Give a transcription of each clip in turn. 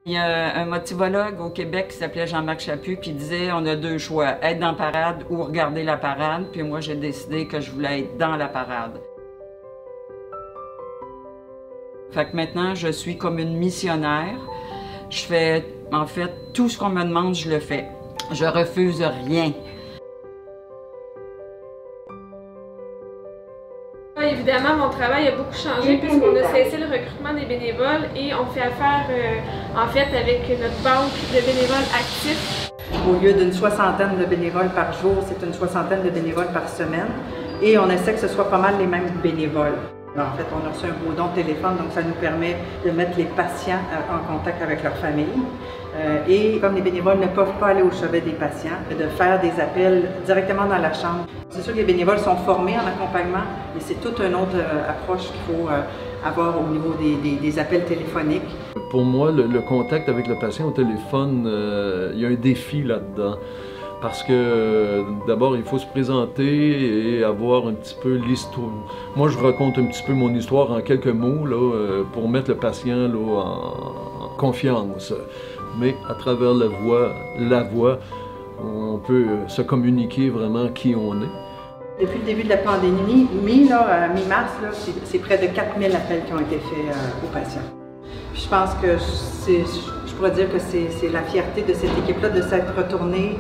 Il y a un motivologue au Québec qui s'appelait Jean-Marc Chaput qui disait on a deux choix, être dans la parade ou regarder la parade. Puis moi, j'ai décidé que je voulais être dans la parade. Fait que maintenant, je suis comme une missionnaire. Je fais, en fait, tout ce qu'on me demande, je le fais. Je refuse rien. Évidemment, mon travail a beaucoup changé puisqu'on a cessé le recrutement des bénévoles et on fait affaire en fait avec notre banque de bénévoles actifs. Au lieu d'une soixantaine de bénévoles par jour, c'est une soixantaine de bénévoles par semaine et on essaie que ce soit pas mal les mêmes bénévoles. En fait, on a reçu un beau don de téléphone, donc ça nous permet de mettre les patients en contact avec leur famille. Et comme les bénévoles ne peuvent pas aller au chevet des patients, de faire des appels directement dans la chambre. C'est sûr que les bénévoles sont formés en accompagnement, mais c'est toute une autre approche qu'il faut avoir au niveau des appels téléphoniques. Pour moi, le contact avec le patient au téléphone, il y a un défi là-dedans. Parce que d'abord, il faut se présenter et avoir un petit peu l'histoire. Moi, je raconte un petit peu mon histoire en quelques mots là, pour mettre le patient là, en confiance. Mais à travers la voix, on peut se communiquer vraiment qui on est. Depuis le début de la pandémie, mi-mars, c'est près de 4000 appels qui ont été faits aux patients. Puis je pense que je pourrais dire que c'est la fierté de cette équipe-là de s'être retournée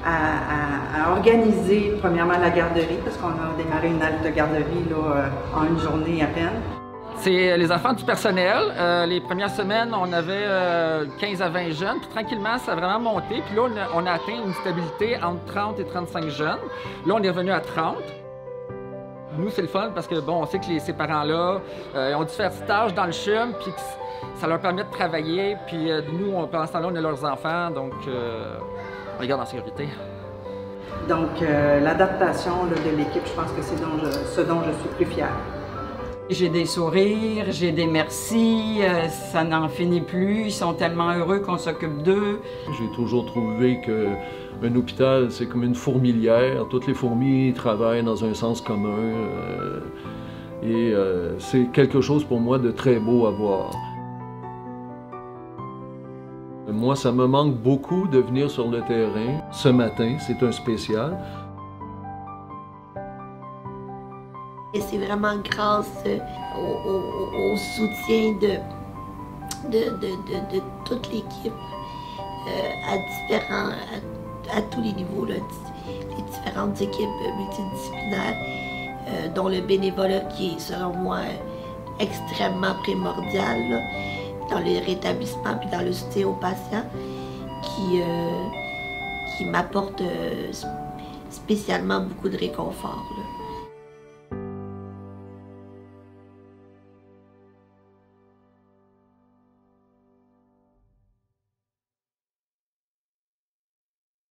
à organiser premièrement la garderie, parce qu'on a démarré une halte garderie là, en une journée à peine. C'est les enfants du personnel. Les premières semaines, on avait 15 à 20 jeunes, puis tranquillement, ça a vraiment monté. Puis là, on a atteint une stabilité entre 30 et 35 jeunes. Là, on est revenu à 30. Nous, c'est le fun parce que, bon, on sait que ces parents-là ont dû faire stage dans le CHUM, puis ça leur permet de travailler. Puis nous, pendant ce temps-là, on a leurs enfants, donc on les garde en sécurité. Donc, l'adaptation de l'équipe, je pense que c'est ce dont je suis plus fière. J'ai des sourires, j'ai des merci, ça n'en finit plus, ils sont tellement heureux qu'on s'occupe d'eux. J'ai toujours trouvé qu'un hôpital, c'est comme une fourmilière. Toutes les fourmis travaillent dans un sens commun et c'est quelque chose pour moi de très beau à voir. Moi, ça me manque beaucoup de venir sur le terrain. Ce matin, c'est un spécial. Et c'est vraiment grâce au soutien de toute l'équipe à tous les niveaux, là, les différentes équipes multidisciplinaires, dont le bénévolat qui est, selon moi, extrêmement primordial là, dans le rétablissement puis dans le soutien aux patients, qui m'apporte spécialement beaucoup de réconfort. Là.